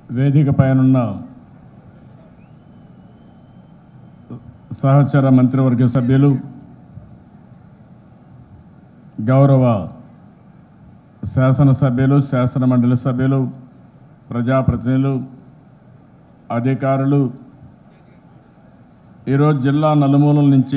వేదిక పైనున్న సహచర మంత్రివర్గ సభ్యులు, గౌరవ శాసనసభ్యులు, శాసనమండలి సభ్యులు, ప్రజాప్రతినిధులు, అధికారులు, ఈరోజు జిల్లా నలుమూలల నుంచి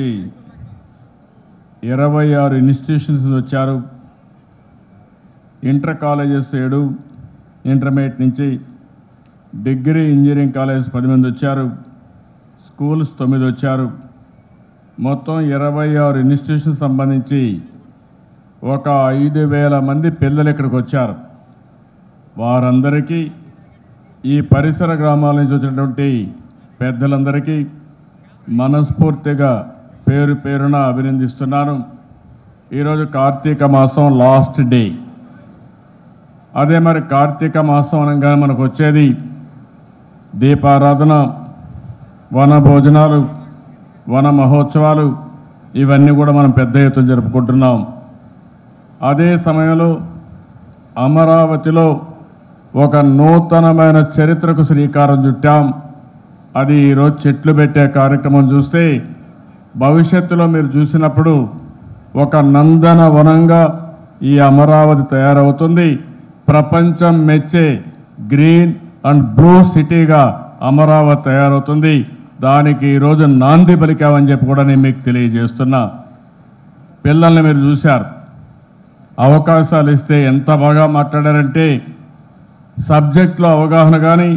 26 ఇన్స్టిట్యూషన్స్ వచ్చారు. ఇంటర్ కాలేజెస్ 7, ఇంటర్మీడియట్ నుంచి డిగ్రీ ఇంజనీరింగ్ కాలేజ్ 10 మంది వచ్చారు, స్కూల్స్ 9 వచ్చారు. మొత్తం 26 ఇన్స్టిట్యూషన్స్ సంబంధించి ఒక 5,000 మంది పిల్లలు ఇక్కడికి వచ్చారు. వారందరికీ, ఈ పరిసర గ్రామాల నుంచి వచ్చినటువంటి పెద్దలందరికీ మనస్ఫూర్తిగా పేరు పేరున అభినందిస్తున్నాను. ఈరోజు కార్తీక మాసం లాస్ట్ డే. అదే మరి కార్తీక మాసం అనగా మనకు వచ్చేది దీపారాధన, వన భోజనాలు, వన మహోత్సవాలు, ఇవన్నీ కూడా మనం పెద్ద ఎత్తున జరుపుకుంటున్నాం. అదే సమయంలో అమరావతిలో ఒక నూతనమైన చరిత్రకు శ్రీకారం చుట్టాం. అది ఈరోజు చెట్లు పెట్టే కార్యక్రమం చూస్తే భవిష్యత్తులో మీరు చూసినప్పుడు ఒక నందన వనంగా ఈ అమరావతి తయారవుతుంది. ప్రపంచం మెచ్చే గ్రీన్ అండ్ బ్లూ సిటీగా అమరావతి తయారవుతుంది. దానికి ఈరోజు నాంది పలికామని చెప్పి కూడా నేను మీకు తెలియజేస్తున్నా. పిల్లల్ని మీరు చూశారు, అవకాశాలు ఇస్తే ఎంత బాగా మాట్లాడారంటే సబ్జెక్ట్లో అవగాహన కానీ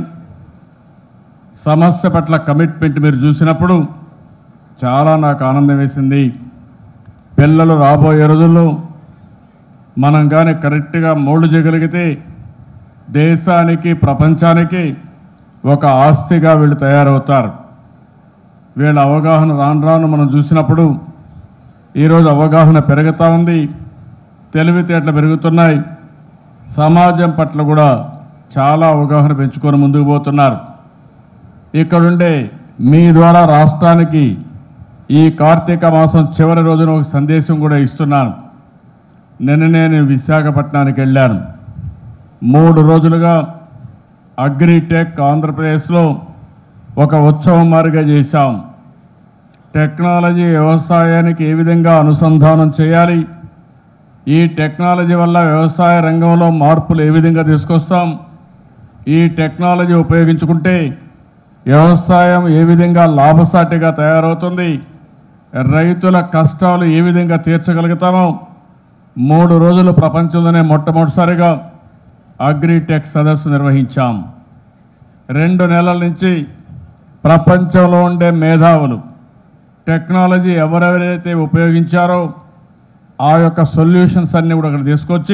సమస్య పట్ల కమిట్మెంట్ మీరు చూసినప్పుడు చాలా నాకు ఆనందం వేసింది. పిల్లలు రాబోయే రోజుల్లో మనం కానీ కరెక్ట్గా మోల్డ్ చేయగలిగితే దేశానికి, ప్రపంచానికి ఒక ఆస్తిగా వీళ్ళు తయారవుతారు. వీళ్ళ అవగాహన రాను రాను మనం చూసినప్పుడు ఈరోజు అవగాహన పెరుగుతూ ఉంది, తెలివితేటలు పెరుగుతున్నాయి, సమాజం పట్ల కూడా చాలా అవగాహన పెంచుకొని ముందుకు పోతున్నారు. ఇక్కడుండే మీ ద్వారా రాష్ట్రానికి ఈ కార్తీక మాసం చివరి రోజున ఒక సందేశం కూడా ఇస్తున్నాను. నిన్ననే నేను విశాఖపట్నానికి వెళ్ళాను. 3 రోజులుగా అగ్రిటెక్ ఆంధ్రప్రదేశ్లో ఒక ఉత్సవం మాదిరిగా చేశాం. టెక్నాలజీ వ్యవసాయానికి ఏ విధంగా అనుసంధానం చేయాలి, ఈ టెక్నాలజీ వల్ల వ్యవసాయ రంగంలో మార్పులు ఏ విధంగా తీసుకొస్తాం, ఈ టెక్నాలజీ ఉపయోగించుకుంటే వ్యవసాయం ఏ విధంగా లాభసాటిగా తయారవుతుంది, రైతుల కష్టాలు ఏ విధంగా తీర్చగలుగుతామో 3 రోజులు ప్రపంచంలోనే మొట్టమొదటిసారిగా అగ్రిటెక్ సదస్సు నిర్వహించాం. 2 నెలల నుంచి ప్రపంచంలో ఉండే మేధావులు టెక్నాలజీ ఎవరెవరైతే ఉపయోగించారో ఆ యొక్క సొల్యూషన్స్ అన్నీ కూడా అక్కడ తీసుకొచ్చి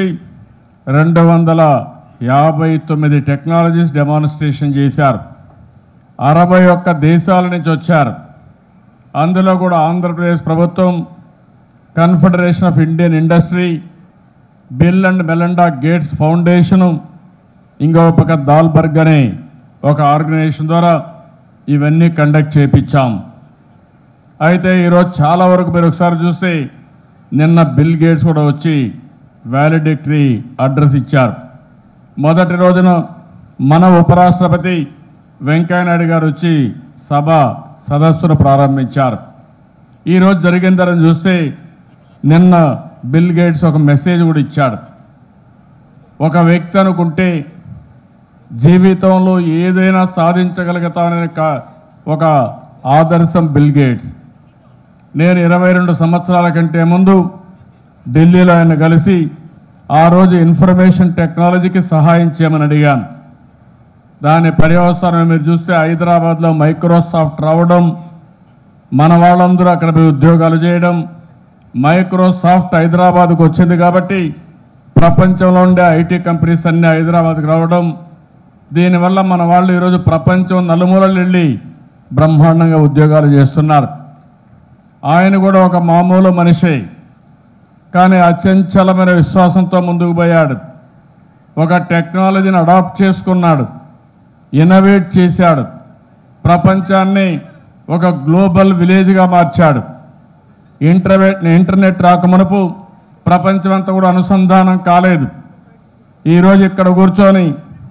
259 టెక్నాలజీస్ డెమాన్స్ట్రేషన్ చేశారు. 61 దేశాల నుంచి వచ్చారు. అందులో కూడా ఆంధ్రప్రదేశ్ ప్రభుత్వం, confederation of Indian industry, Bill and Melinda Gates foundation, ఇంకో పక్క దాల్బర్గ్ అనే ఒక ఆర్గనైజేషన్ ద్వారా ఇవన్నీ కండక్ట్ చేయించాం. అయితే ఈరోజు చాలా వరకు మీరు ఒకసారి చూస్తే నిన్న బిల్ గేట్స్ కూడా వచ్చి వ్యాలిడిక్టరీ అడ్రస్ ఇచ్చారు. మొదటి రోజున మన ఉపరాష్ట్రపతి వెంకయ్యనాయుడు గారు వచ్చి సదస్సును ప్రారంభించారు. ఈరోజు జరిగిందని చూస్తే నిన్న బిల్ గేట్స్ ఒక మెసేజ్ కూడా ఇచ్చాడు. ఒక వ్యక్తి అనుకుంటే జీవితంలో ఏదైనా సాధించగలుగుతామనే ఒక ఆదర్శం బిల్ గేట్స్. నేను 22 సంవత్సరాల కంటే ముందు ఢిల్లీలో ఆయన కలిసి ఆ రోజు ఇన్ఫర్మేషన్ టెక్నాలజీకి సహాయం చేయమని అడిగాను. దాని పర్యవసానం మీరు చూస్తే హైదరాబాద్లో మైక్రోసాఫ్ట్ రావడం, మన వాళ్ళందరూ అక్కడ పోయి ఉద్యోగాలు చేయడం, మైక్రోసాఫ్ట్ హైదరాబాద్కు వచ్చింది కాబట్టి ప్రపంచంలో ఉండే ఐటీ కంపెనీస్ అన్నీ హైదరాబాద్కి రావడం, దీనివల్ల మన వాళ్ళు ఈరోజు ప్రపంచం నలుమూలలు వెళ్ళి బ్రహ్మాండంగా ఉద్యోగాలు చేస్తున్నారు. ఆయన కూడా ఒక మామూలు మనిషే, కానీ అచంచలమైన విశ్వాసంతో ముందుకు పోయాడు. ఒక టెక్నాలజీని అడాప్ట్ చేసుకున్నాడు, ఇన్నోవేట్ చేశాడు, ప్రపంచాన్ని ఒక గ్లోబల్ విలేజ్గా మార్చాడు. ఇంటర్నెట్ రాకమునుపు ప్రపంచమంతా కూడా అనుసంధానం కాలేదు. ఈరోజు ఇక్కడ కూర్చొని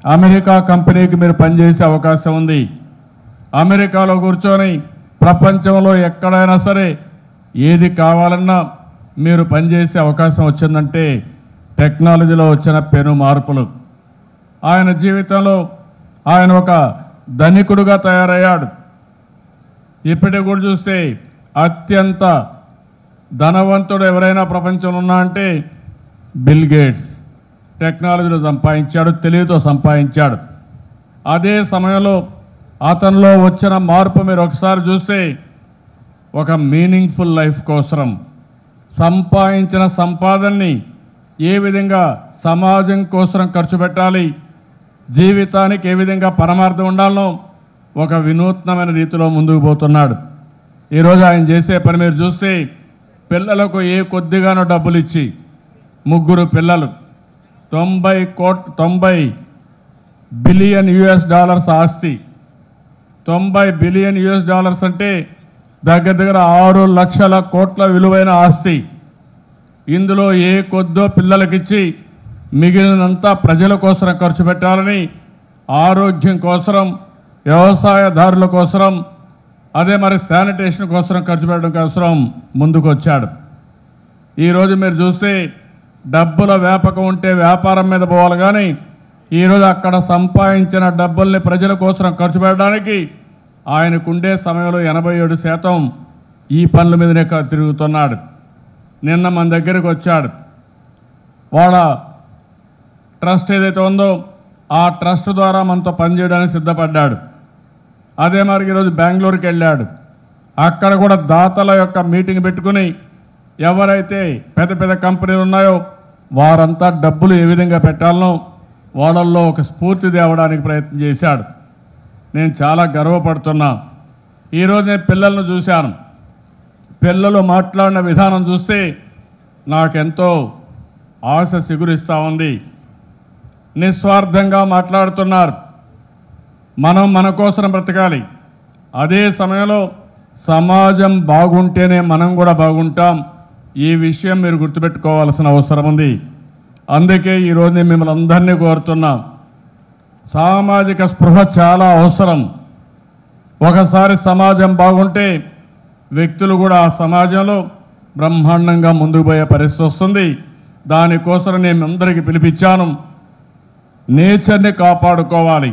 అమెరికా కంపెనీకి మీరు పనిచేసే అవకాశం ఉంది. అమెరికాలో కూర్చొని ప్రపంచంలో ఎక్కడైనా సరే ఏది కావాలన్నా మీరు పనిచేసే అవకాశం వచ్చిందంటే టెక్నాలజీలో వచ్చిన పెను మార్పులు. ఆయన జీవితంలో ఆయన ఒక ధనికుడుగా తయారయ్యాడు. ఇప్పటికి కూడా చూస్తే అత్యంత ధనవంతుడు ఎవరైనా ప్రపంచంలో ఉన్నా అంటే బిల్ గేట్స్. టెక్నాలజీలో సంపాదించాడు, తెలివితో సంపాదించాడు. అదే సమయంలో అతనిలో వచ్చిన మార్పు మీరు ఒకసారి చూస్తే ఒక మీనింగ్ఫుల్ లైఫ్ కోసం సంపాదించిన సంపాదనని ఏ విధంగా సమాజం కోసం ఖర్చు పెట్టాలి, జీవితానికి ఏ విధంగా పరమార్థం ఉండాలో ఒక వినూత్నమైన రీతిలో ముందుకు పోతున్నాడు. ఈరోజు ఆయన చేసే పని మీరు చూస్తే పిల్లలకు ఏ కొద్దిగానో డబ్బులు ఇచ్చి 3 పిల్లలు $90 బిలియన్ ఆస్తి. $90 బిలియన్ అంటే దగ్గర దగ్గర 6 లక్షల కోట్ల విలువైన ఆస్తి. ఇందులో ఏ కొద్దో పిల్లలకిచ్చి మిగిలినంతా ప్రజల కోసం ఖర్చు పెట్టాలని, ఆరోగ్యం కోసం, వ్యవసాయదారుల కోసం, అదే మరి శానిటేషన్ కోసం ఖర్చు పెట్టడం కోసం ముందుకు వచ్చాడు. ఈరోజు మీరు చూస్తే డబ్బుల వ్యాపకం ఉంటే వ్యాపారం మీద పోవాలి, కానీ ఈరోజు అక్కడ సంపాదించిన డబ్బుల్ని ప్రజల కోసం ఖర్చు పెట్టడానికి ఆయనకుండే సమయంలో 87% ఈ పనుల మీదనే తిరుగుతున్నాడు. నిన్న మన దగ్గరికి వచ్చాడు. వాళ్ళ ట్రస్ట్ ఏదైతే ఉందో ఆ ట్రస్ట్ ద్వారా మనతో పనిచేయడానికి సిద్ధపడ్డాడు. అదే మరి ఈరోజు బెంగళూరుకి వెళ్ళాడు. అక్కడ కూడా దాతల యొక్క మీటింగ్ పెట్టుకుని ఎవరైతే పెద్ద పెద్ద కంపెనీలు ఉన్నాయో వారంతా డబ్బులు ఏ విధంగా పెట్టాలనో వాళ్ళల్లో ఒక స్ఫూర్తి తేవడానికి ప్రయత్నం చేశాడు. నేను చాలా గర్వపడుతున్నా. ఈరోజు నేను పిల్లలను చూశాను. పిల్లలు మాట్లాడిన విధానం చూస్తే నాకెంతో ఆశ సిగురిస్తూ ఉంది. నిస్వార్థంగా మాట్లాడుతున్నారు. మనం మన కోసం బ్రతకాలి. అదే సమయంలో సమాజం బాగుంటేనే మనం కూడా బాగుంటాం. ఈ విషయం మీరు గుర్తుపెట్టుకోవాల్సిన అవసరం ఉంది. అందుకే ఈరోజు నేను మిమ్మల్ని అందరినీ కోరుతున్నా, సామాజిక స్పృహ చాలా అవసరం. ఒకసారి సమాజం బాగుంటే వ్యక్తులు కూడా ఆ సమాజంలో బ్రహ్మాండంగా ముందుకు పోయే పరిస్థితి వస్తుంది. దానికోసం నేను అందరికీ పిలిపించాను. నేచర్ని కాపాడుకోవాలి.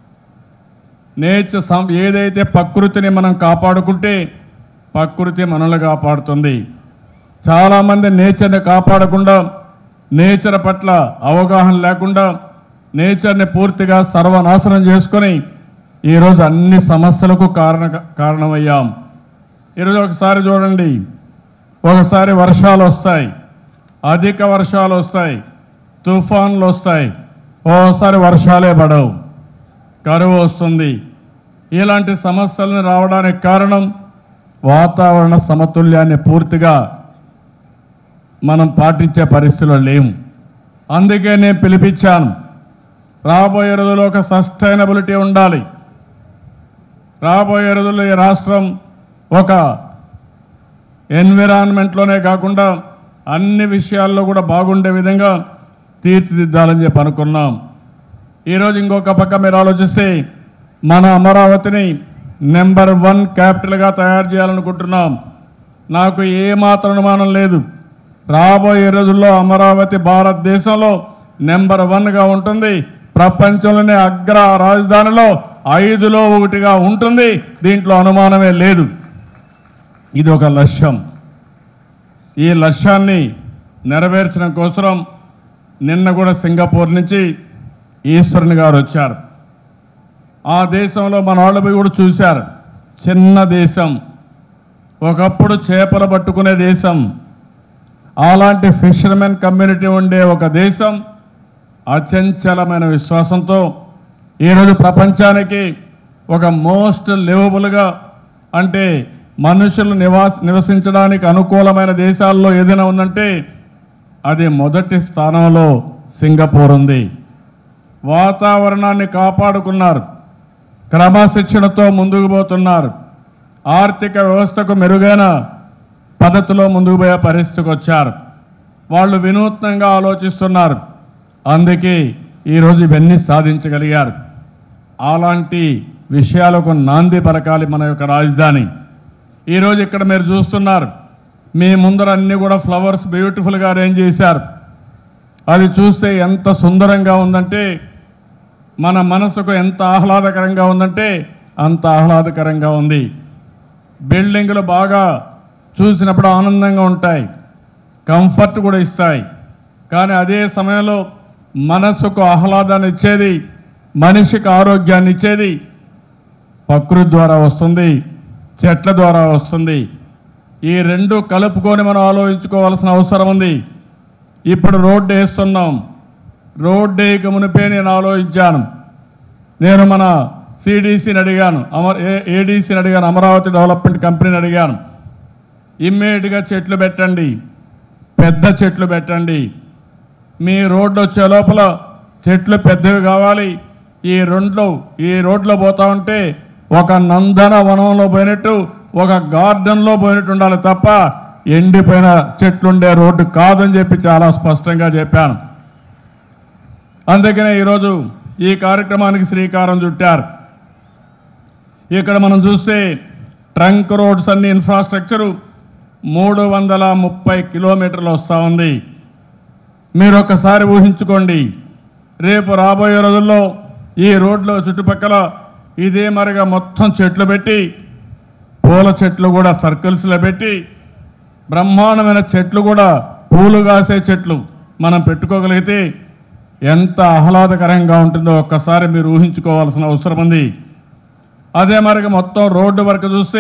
ఏదైతే ప్రకృతిని మనం కాపాడుకుంటే ప్రకృతి మనల్ని కాపాడుతుంది. చాలామంది నేచర్ని కాపాడకుండా, నేచర్ పట్ల అవగాహన లేకుండా నేచర్ని పూర్తిగా సర్వనాశనం చేసుకొని ఈరోజు అన్ని సమస్యలకు కారణమయ్యాం. ఈరోజు ఒకసారి చూడండి, ఒకసారి వర్షాలు వస్తాయి, అధిక వర్షాలు వస్తాయి, తుఫాన్లు వస్తాయి, ఓసారి వర్షాలే పడవు, కరువు వస్తుంది. ఇలాంటి సమస్యలను రావడానికి కారణం వాతావరణ సమతుల్యాన్ని పూర్తిగా మనం పాటించే పరిస్థితుల్లో లేము. అందుకే నేను పిలిపించాను, రాబోయే రోజుల్లో ఒక సస్టైనబిలిటీ ఉండాలి. రాబోయే రోజుల్లో ఈ రాష్ట్రం ఒక ఎన్విరాన్మెంట్లోనే కాకుండా అన్ని విషయాల్లో కూడా బాగుండే విధంగా తీర్చిదిద్దాలని చెప్పి అనుకున్నాం. ఈరోజు ఇంకొక పక్క మీరు ఆలోచిస్తే మన అమరావతిని నెంబర్ 1 క్యాపిటల్గా తయారు చేయాలనుకుంటున్నాం. నాకు ఏమాత్రం అనుమానం లేదు, రాబోయే రోజుల్లో అమరావతి భారతదేశంలో నెంబర్ 1గా ఉంటుంది. ప్రపంచంలోనే అగ్ర రాజధానిలో 5లో 1గా ఉంటుంది. దీంట్లో అనుమానమే లేదు. ఇది ఒక లక్ష్యం. ఈ లక్ష్యాన్ని నెరవేర్చడం కోసం నిన్న కూడా సింగపూర్ నుంచి ఈశ్వరన్ గారు వచ్చారు. ఆ దేశంలో మన వాళ్ళు కూడా చూశారు. చిన్న దేశం, ఒకప్పుడు చేపలు పట్టుకునే దేశం, అలాంటి ఫిషర్మెన్ కమ్యూనిటీ ఉండే ఒక దేశం అచంచలమైన విశ్వాసంతో ఈరోజు ప్రపంచానికి ఒక మోస్ట్ లివబుల్గా, అంటే మనుషులు నివసించడానికి అనుకూలమైన దేశాల్లో ఏదైనా ఉందంటే అది మొదటి స్థానంలో సింగపూర్ ఉంది. వాతావరణాన్ని కాపాడుకున్నారు, క్రమశిక్షణతో ముందుకు పోతున్నారు, ఆర్థిక వ్యవస్థకు మెరుగైన పద్ధతిలో ముందుకు పోయే పరిస్థితికి వచ్చారు. వాళ్ళు వినూత్నంగా ఆలోచిస్తున్నారు. అందుకే ఈరోజు ఇవన్నీ సాధించగలిగారు. అలాంటి విషయాలకు నాంది పలకాలి మన యొక్క రాజధాని. ఈరోజు ఇక్కడ మీరు చూస్తున్నారు, మీ ముందర అన్నీ కూడా ఫ్లవర్స్ బ్యూటిఫుల్గా అరేంజ్ చేశారు. అది చూస్తే ఎంత సుందరంగా ఉందంటే, మన మనసుకు ఎంత ఆహ్లాదకరంగా ఉందంటే అంత ఆహ్లాదకరంగా ఉంది. బిల్డింగులు బాగా చూసినప్పుడు ఆనందంగా ఉంటాయి, కంఫర్ట్ కూడా ఇస్తాయి. కానీ అదే సమయంలో మనసుకు ఆహ్లాదాన్ని ఇచ్చేది, మనిషికి ఆరోగ్యాన్ని ఇచ్చేది ప్రకృతి ద్వారా వస్తుంది, చెట్ల ద్వారా వస్తుంది. ఈ రెండు కలుపుకొని మనం ఆలోచించుకోవాల్సిన అవసరం ఉంది. ఇప్పుడు రోడ్డు వేస్తున్నాం. రోడ్డు వేయక మునిపే నేను ఆలోచించాను. నేను మన సిడిసిని అడిగాను, ఏడీసీని అడిగాను, అమరావతి డెవలప్మెంట్ కంపెనీని అడిగాను, ఇమ్మీడియట్గా చెట్లు పెట్టండి, పెద్ద చెట్లు పెట్టండి. మీ రోడ్డు వచ్చే లోపల చెట్లు పెద్దవి కావాలి. ఈ రోడ్లో పోతా ఉంటే ఒక నందన వనంలో పోయినట్టు, ఒక గార్డెన్లో పోయినట్టు ఉండాలి తప్ప ఎండిపోయిన చెట్లుండే రోడ్డు కాదని చెప్పి చాలా స్పష్టంగా చెప్పాను. అందుకనే ఈరోజు ఈ కార్యక్రమానికి శ్రీకారం చుట్టారు. ఇక్కడ మనం చూస్తే ట్రంక్ రోడ్స్ అన్ని ఇన్ఫ్రాస్ట్రక్చరు 330 కిలోమీటర్లు వస్తూ ఉంది. మీరు ఒక్కసారి ఊహించుకోండి, రేపు రాబోయే రోజుల్లో ఈ రోడ్లో చుట్టుపక్కల ఇదే మరిగా మొత్తం చెట్లు పెట్టి, పూల చెట్లు కూడా సర్కిల్స్లో పెట్టి, బ్రహ్మాండమైన చెట్లు కూడా పూలు కాసే చెట్లు మనం పెట్టుకోగలిగితే ఎంత ఆహ్లాదకరంగా ఉంటుందో ఒక్కసారి మీరు ఊహించుకోవాల్సిన అవసరం ఉంది. అదే మరిగా మొత్తం రోడ్డు వరకు చూస్తే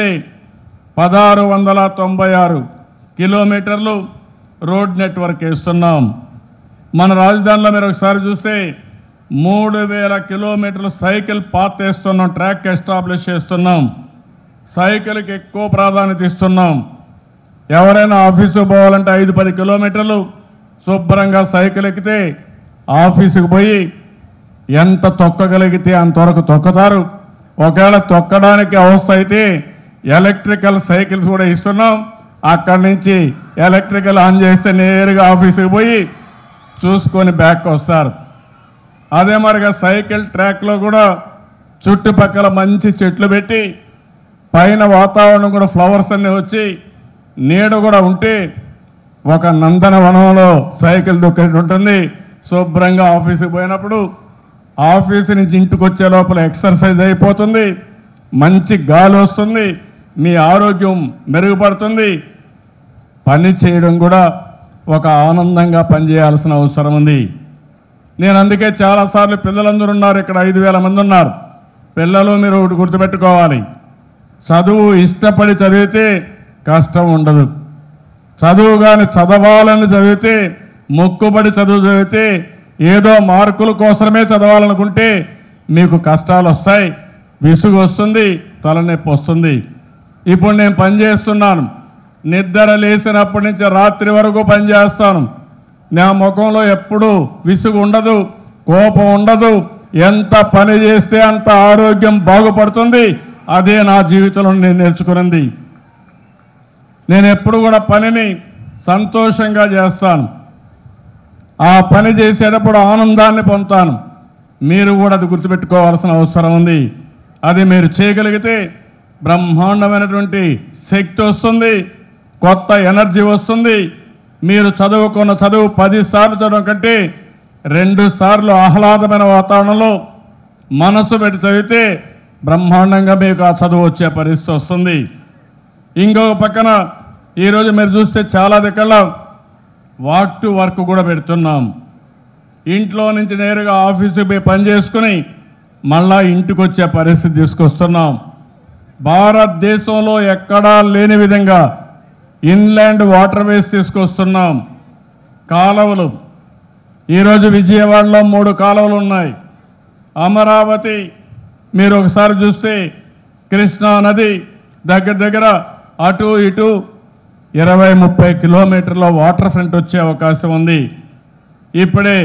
1696 కిలోమీటర్లు రోడ్ నెట్వర్క్ వేస్తున్నాం. మన రాజధానిలో మీరు ఒకసారి చూస్తే 3000 కిలోమీటర్లు సైకిల్ పాత్ వేస్తున్నాం, ట్రాక్ ఎస్టాబ్లిష్ చేస్తున్నాం. సైకిల్కి ఎక్కువ ప్రాధాన్యత ఇస్తున్నాం. ఎవరైనా ఆఫీసుకు పోవాలంటే 5-10 కిలోమీటర్లు శుభ్రంగా సైకిల్ ఎక్కితే ఆఫీసుకు పోయి ఎంత తొక్కగలిగితే అంతవరకు తొక్కుతారు. ఒకవేళ తొక్కడానికి అవస్థ అయితే ఎలక్ట్రికల్ సైకిల్స్ కూడా ఇస్తున్నాం. అక్కడి నుంచి ఎలక్ట్రికల్ ఆన్ చేస్తే నేరుగా ఆఫీసుకు పోయి చూసుకొని బ్యాక్ వస్తారు. అదే మరిగా సైకిల్ ట్రాక్లో కూడా చుట్టుపక్కల మంచి చెట్లు పెట్టి, పైన వాతావరణం కూడా ఫ్లవర్స్ అన్నీ వచ్చి నీడ కూడా ఉంటే ఒక నందనవనంలో సైకిల్ దొక్కేది ఉంటుంది. శుభ్రంగా ఆఫీసుకి పోయినప్పుడు ఆఫీసు నుంచి ఇంటికి వచ్చే లోపల ఎక్సర్సైజ్ అయిపోతుంది, మంచి గాలి వస్తుంది, మీ ఆరోగ్యం మెరుగుపడుతుంది. పని చేయడం కూడా ఒక ఆనందంగా పనిచేయాల్సిన అవసరం ఉంది. నేను అందుకే చాలాసార్లు పిల్లలందరూ ఉన్నారు, ఇక్కడ 5000 మంది ఉన్నారు. పిల్లలు మీరు ఒకటి గుర్తుపెట్టుకోవాలి, చదువు ఇష్టపడి చదివితే కష్టం ఉండదు. చదువు కానీ చదవాలని చదివితే, మొక్కుబడి చదువు చదివితే, ఏదో మార్కుల కోసమే చదవాలనుకుంటే మీకు కష్టాలు వస్తాయి, విసుగు వస్తుంది, తలనొప్పి వస్తుంది. ఇప్పుడు నేను పనిచేస్తున్నాను, నిద్ర లేచినప్పటి నుంచి రాత్రి వరకు పనిచేస్తాను. నా ముఖంలో ఎప్పుడూ విసుగు ఉండదు, కోపం ఉండదు. ఎంత పని చేస్తే అంత ఆరోగ్యం బాగుపడుతుంది. అదే నా జీవితంలో నేను నేర్చుకున్నది. నేను ఎప్పుడు కూడా పనిని సంతోషంగా చేస్తాను, ఆ పని చేసేటప్పుడు ఆనందాన్ని పొందుతాను. మీరు కూడా అది గుర్తుపెట్టుకోవాల్సిన అవసరం ఉంది. అది మీరు చేయగలిగితే బ్రహ్మాండమైనటువంటి శక్తి వస్తుంది, కొత్త ఎనర్జీ వస్తుంది. మీరు చదువుకున్న చదువు 10 సార్లు చదవడం కంటే 2 సార్లు ఆహ్లాదమైన వాతావరణంలో మనసు పెట్టి చదివితే బ్రహ్మాండంగా మీకు ఆ చదువు వచ్చే పరిస్థితి వస్తుంది. ఇంకొక పక్కన ఈరోజు మీరు చూస్తే చాలా దగ్గర వాక్ టు వర్క్ కూడా పెడుతున్నాం. ఇంట్లో నుంచి నేరుగా ఆఫీసుకి పోయి పని చేసుకుని మళ్ళా ఇంటికి వచ్చే పరిస్థితి తీసుకొస్తున్నాం. భారతదేశంలో ఎక్కడా లేని విధంగా ఇన్లాండ్ వాటర్ వేస్ తీసుకొస్తున్నాం. కాలువలు ఈరోజు విజయవాడలో 3 కాలువలు ఉన్నాయి. అమరావతి మీరు ఒకసారి చూస్తే కృష్ణా నది దగ్గర అటు ఇటు 20-30 కిలోమీటర్ల వాటర్ ఫ్రంట్ వచ్చే అవకాశం ఉంది. ఇప్పుడే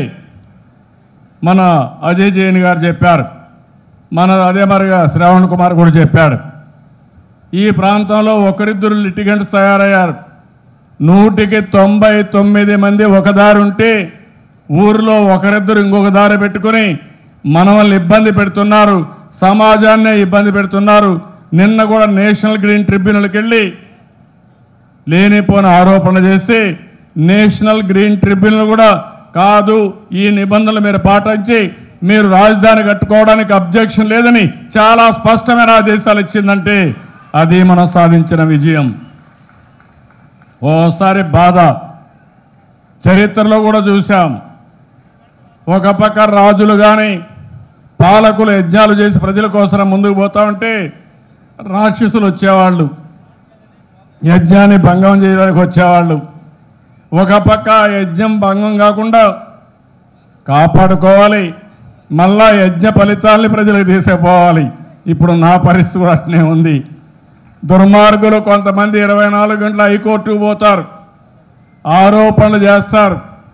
మన అజయ్ జైన్ గారు చెప్పారు, మన అదే మరిగా శ్రావణ్ కుమార్ కూడా చెప్పాడు. ఈ ప్రాంతంలో ఒకరిద్దరు లిటిగెంట్స్ తయారయ్యారు. 199 మంది ఒక దారి ఉంటే ఊరిలో ఒకరిద్దరు ఇంకొక దారి పెట్టుకుని మనల్ని ఇబ్బంది పెడుతున్నారు, సమాజాన్నే ఇబ్బంది పెడుతున్నారు. నిన్న కూడా నేషనల్ గ్రీన్ ట్రిబ్యునల్కి వెళ్ళి లేనిపోయిన ఆరోపణలు చేసి నేషనల్ గ్రీన్ ట్రిబ్యునల్ కూడా కాదు, ఈ నిబంధనలు మీరు పాటించి మీరు రాజధాని కట్టుకోవడానికి అబ్జెక్షన్ లేదని చాలా స్పష్టమైన ఆదేశాలు ఇచ్చిందంటే అది మనం సాధించిన విజయం. ఓసారి బాధ చరిత్రలో కూడా చూశాం. ఒక పక్క రాజులు కానీ పాలకులు యజ్ఞాలు చేసి ప్రజల కోసం ముందుకు పోతా ఉంటే రాక్షసులు వచ్చేవాళ్ళు, యజ్ఞాన్ని భంగం చేయడానికి వచ్చేవాళ్ళు. ఒక పక్క యజ్ఞం భంగం కాకుండా కాపాడుకోవాలి, మళ్ళా యజ్ఞ ఫలితాల్ని ప్రజలకు తీసుకుపోవాలి. ఇప్పుడు నా పరిస్థితి కూడా అట్నే ఉంది. దుర్మార్గులు కొంతమంది 24 గంటల హైకోర్టుకు పోతారు, ఆరోపణలు చేస్తారు.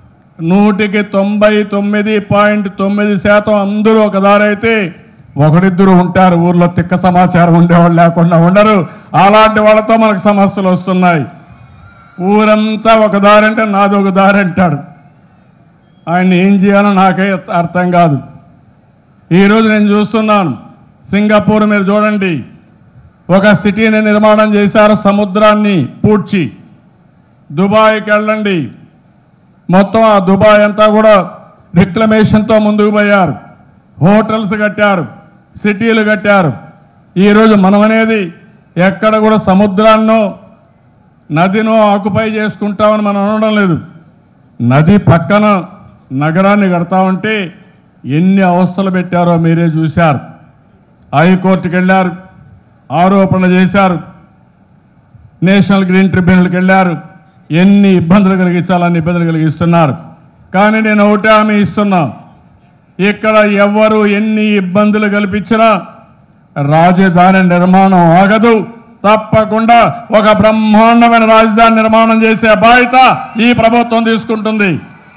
99.9% అందరూ ఒకదారైతే ఒకరిద్దరు ఉంటారు ఊర్లో, తిక్క సమాచారం ఉండేవాళ్ళు లేకుండా ఉండరు. అలాంటి వాళ్ళతో మనకు సమస్యలు వస్తున్నాయి. ఊరంతా ఒక దారి అంటే నాది ఒక దారి అంటాడు. ఆయన ఏం చేయాలో నాకే అర్థం కాదు. ఈరోజు నేను చూస్తున్నాను, సింగపూర్ మీరు చూడండి, ఒక సిటీని నిర్మాణం చేశారు సముద్రాన్ని పూడ్చి. దుబాయ్కి వెళ్ళండి, మొత్తం ఆ దుబాయ్ అంతా కూడా రిక్లమేషన్తో ముందుకు పోయారు. హోటల్స్ కట్టారు, సిటీలు కట్టారు. ఈరోజు మనం అనేది ఎక్కడ కూడా సముద్రాన్నో నదినో ఆక్యుపై చేసుకుంటామని మనం అనడం లేదు. నది పక్కన నగరాన్ని కడతా ఉంటే ఎన్ని అవస్థలు పెట్టారో మీరే చూశారు. హైకోర్టుకి వెళ్ళారు, ఆరోపణలు చేశారు, నేషనల్ గ్రీన్ ట్రిబ్యునల్కి వెళ్ళారు. ఎన్ని ఇబ్బందులు కలిగించాలని ఇబ్బందులు కలిగిస్తున్నారు. కానీ నేను ఒకటే హామీ ఇస్తున్నా, ఇక్కడ ఎవరు ఎన్ని ఇబ్బందులు కల్పించినా రాజధాని నిర్మాణం ఆగదు. తప్పకుండా ఒక బ్రహ్మాండమైన రాజధాని నిర్మాణం చేసే బాధ్యత ఈ ప్రభుత్వం తీసుకుంటుంది.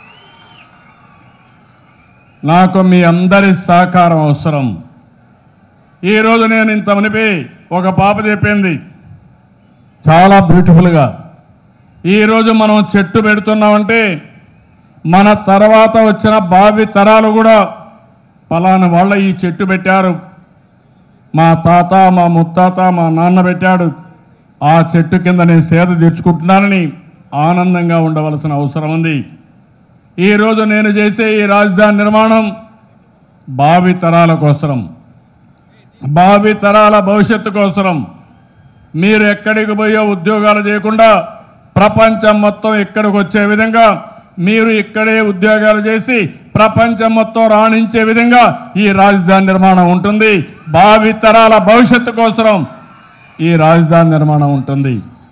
నాకు మీ అందరి సహకారం అవసరం. ఈరోజు నేను ఇంత మునిపి ఒక పాప చెప్పింది చాలా బ్యూటిఫుల్గా, ఈరోజు మనం చెట్టు పెడుతున్నామంటే మన తర్వాత వచ్చిన భావి తరాలు కూడా పలానా వాళ్ళ ఈ చెట్టు పెట్టారు, మా తాత మా ముత్తాత మా నాన్న పెట్టాడు, ఆ చెట్టు కింద నేను సేద తీర్చుకుంటున్నానని ఆనందంగా ఉండవలసిన అవసరం ఉంది. ఈరోజు నేను చేసే ఈ రాజధాని నిర్మాణం భావి తరాల కోసం, భావి తరాల భవిష్యత్తు కోసం. మీరు ఎక్కడికి పోయో ఉద్యోగాలు చేయకుండా ప్రపంచం మొత్తం ఇక్కడికి వచ్చే విధంగా, మీరు ఇక్కడే ఉద్యోగాలు చేసి ప్రపంచం మొత్తం రాణించే విధంగా ఈ రాజధాని నిర్మాణం ఉంటుంది. భావి తరాల భవిష్యత్తు కోసం ఈ రాజధాని నిర్మాణం ఉంటుంది.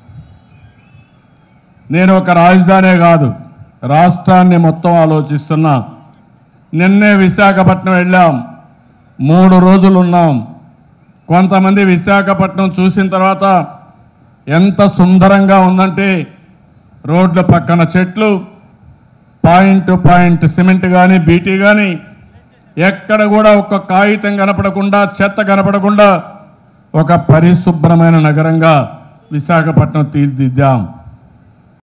నేను ఒక రాజధానే కాదు, రాష్ట్రాన్ని మొత్తం ఆలోచిస్తున్నా. నిన్నే విశాఖపట్నం వెళ్ళాం, 3 రోజులు ఉన్నాం. కొంతమంది విశాఖపట్నం చూసిన తర్వాత ఎంత సుందరంగా ఉందంటే, రోడ్ల పక్కన చెట్లు, పాయింట్ టు పాయింట్ సిమెంట్ కానీ బీటీ కానీ ఎక్కడ కూడా ఒక కాగితం కనపడకుండా, చెత్త కనపడకుండా ఒక పరిశుభ్రమైన నగరంగా విశాఖపట్నం తీర్చిదిద్దాం.